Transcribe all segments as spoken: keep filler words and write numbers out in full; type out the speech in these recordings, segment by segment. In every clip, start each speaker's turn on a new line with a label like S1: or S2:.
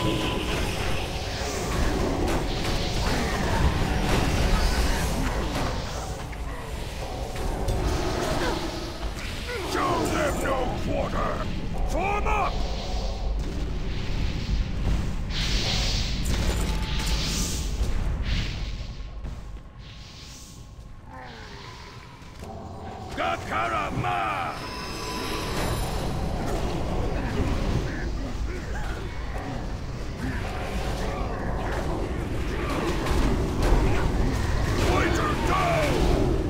S1: Show them no quarter! Form up! Gakarama! Fighter down!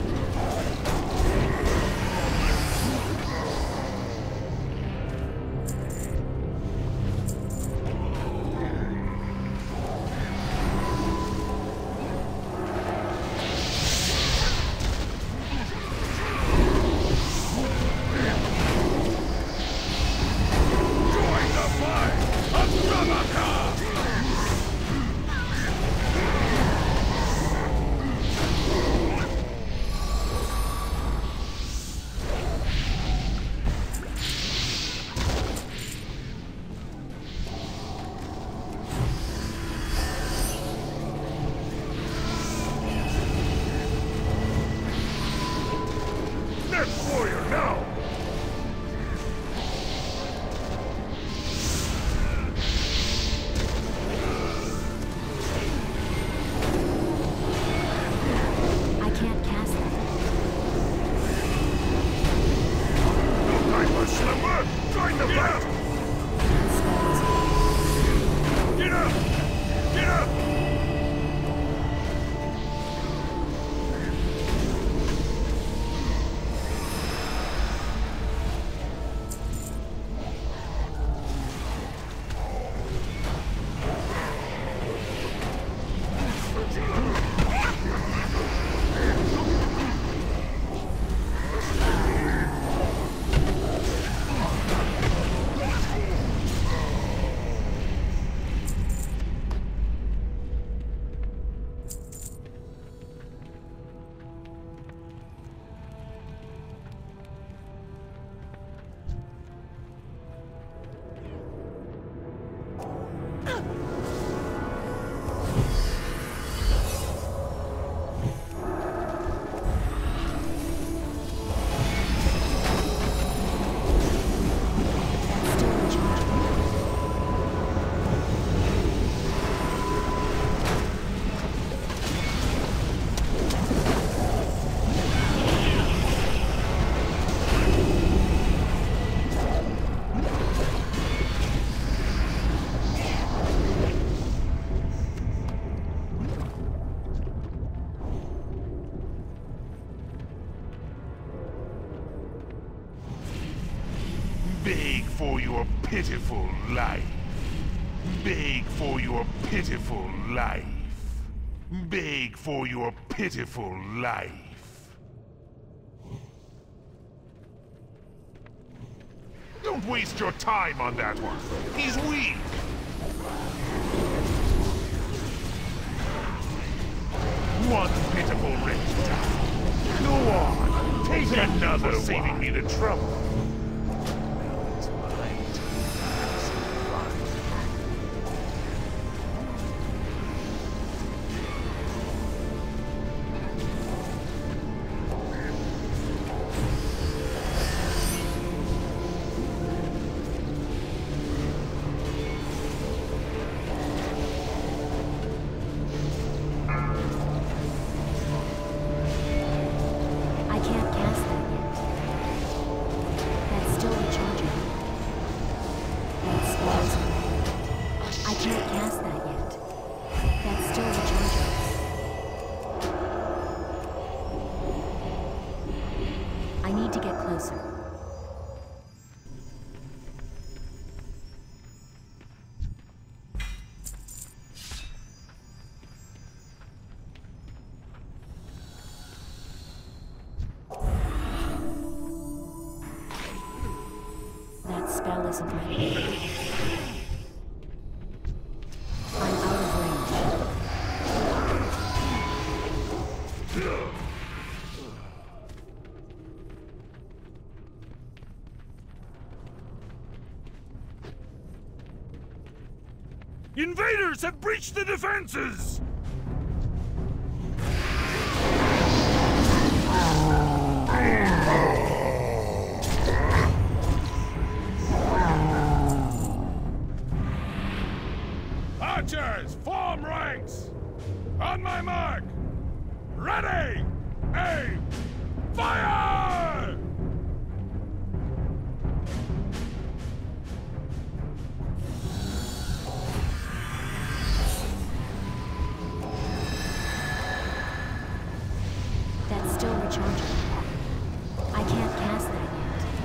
S1: Warrior, now!
S2: I can't cast it.
S1: No time for slumber! Join the fight! Get up! Get up!
S3: Beg for your pitiful life. Beg for your pitiful life. Beg for your pitiful life. Don't waste your time on that one. He's weak. One pitiful wretch. Go on. Take another one. Saving me the trouble.
S2: I need to get closer. That spell isn't ready. I'm out of range.
S3: Invaders have breached the defenses! Archers, form ranks! On my mark! Ready! Aim! Fire!
S2: That's still recharging. I can't cast that yet.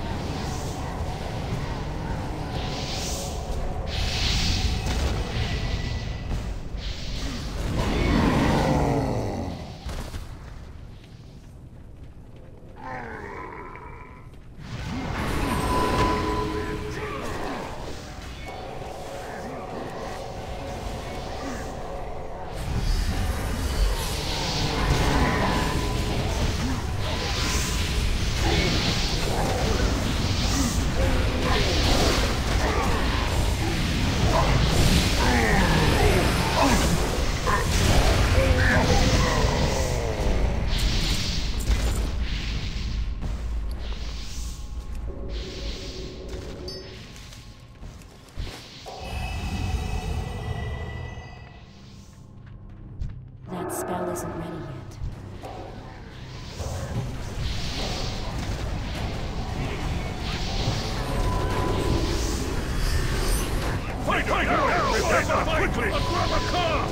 S2: That spell isn't ready yet.
S3: Fight, fight, fight! Quickly! Grab a car!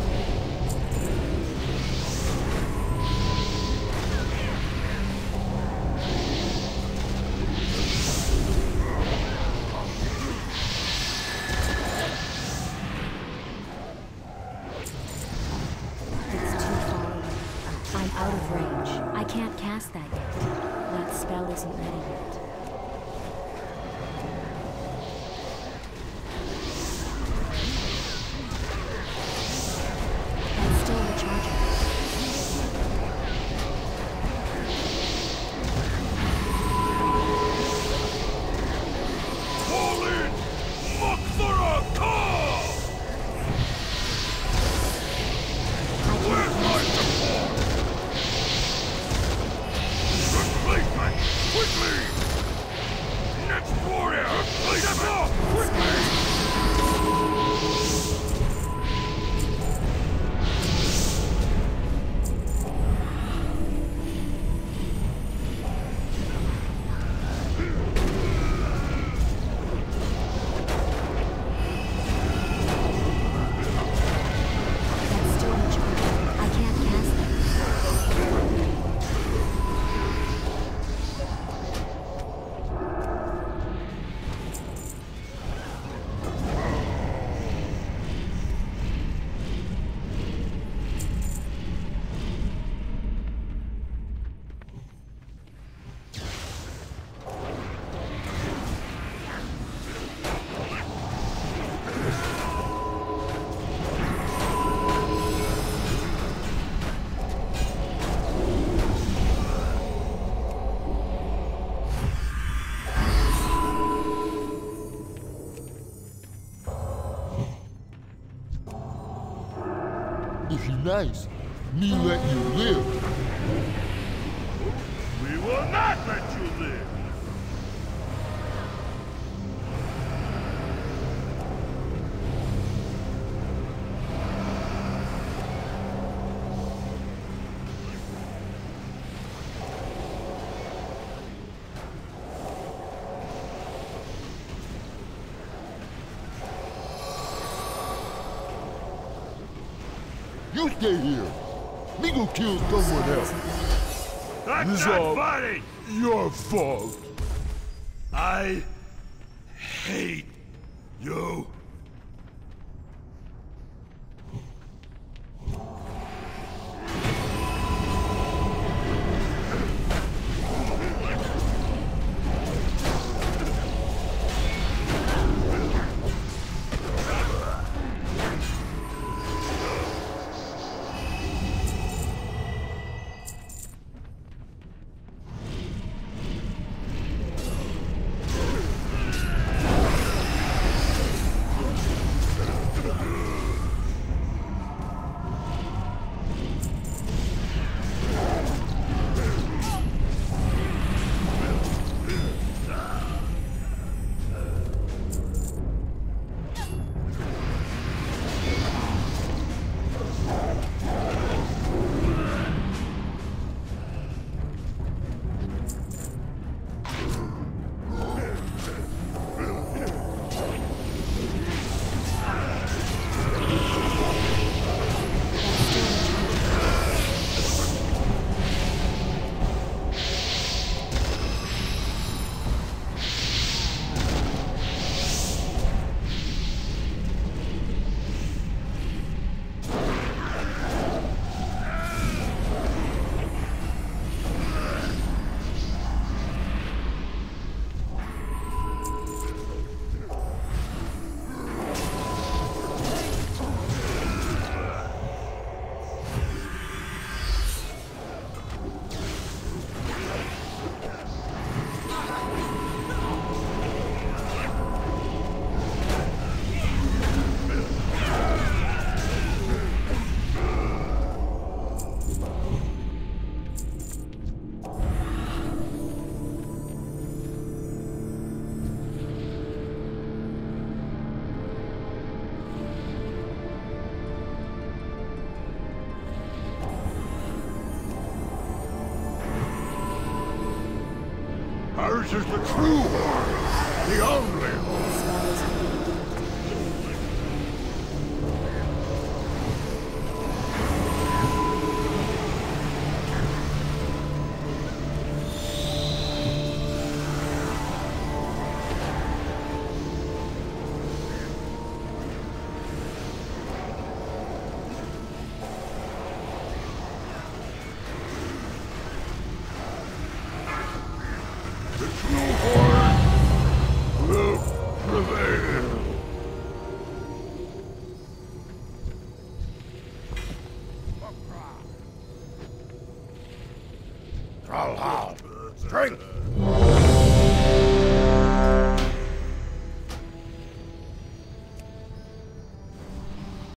S2: It's too far away. I'm out of range. I can't cast that yet. That spell isn't ready yet. That's still recharging.
S3: Fall in! Look for a car! Where's my support? Replacement! Quickly! Next warrior! Step up! Quickly!
S2: That's still recharging. I can't cast that.
S4: If you nice, me let you live.
S3: We will not let you live!
S4: You stay here. Me go kill someone else.
S3: That's
S4: This
S3: not
S4: all-
S3: funny!
S4: Your fault.
S3: I hate you.
S1: Yours is the true horde. The only horde.
S2: Spell is complete.
S1: The true horde will prevail. Thrallhall, drink!